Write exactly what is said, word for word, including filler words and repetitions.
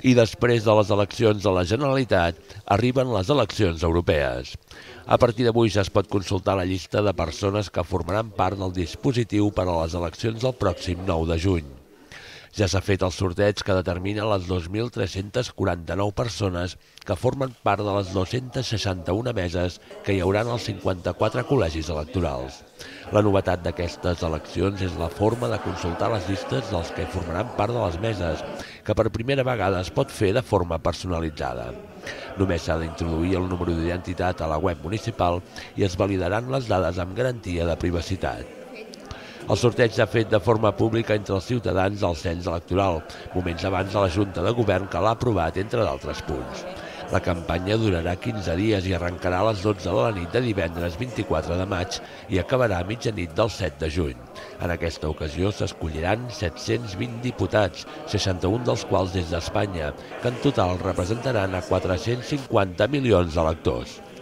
I després de les eleccions a la Generalitat, arriben les eleccions europees. A partir d'avui ja es pot consultar la llista de persones que formaran part del dispositiu per a les eleccions del pròxim nou de juny. Ja s'ha fet el sorteig que determina les dos mil tres-centes quaranta-nou persones que formen part de les dos-centes seixanta-una meses que hi haurà als cinquanta-quatre col·legis electorals. La novetat d'aquestes eleccions és la forma de consultar les llistes dels que formaran part de les meses, que per primera vegada es pot fer de forma personalitzada. Només s'ha d'introduir el número d'identitat a la web municipal i es validaran les dades amb garantia de privacitat. El sorteig s'ha fet de forma pública entre els ciutadans del cens electoral, moments abans de la Junta de Govern que l'ha aprovat, entre d'altres punts. La campanya durarà quinze dies i arrencarà a les dotze de la nit de divendres vint-i-quatre de maig i acabarà a mitjanit del set de juny. En aquesta ocasió s'escolliran set-cents vint diputats, seixanta-un dels quals des d'Espanya, que en total representaran a quatre-cents cinquanta milions d'electors.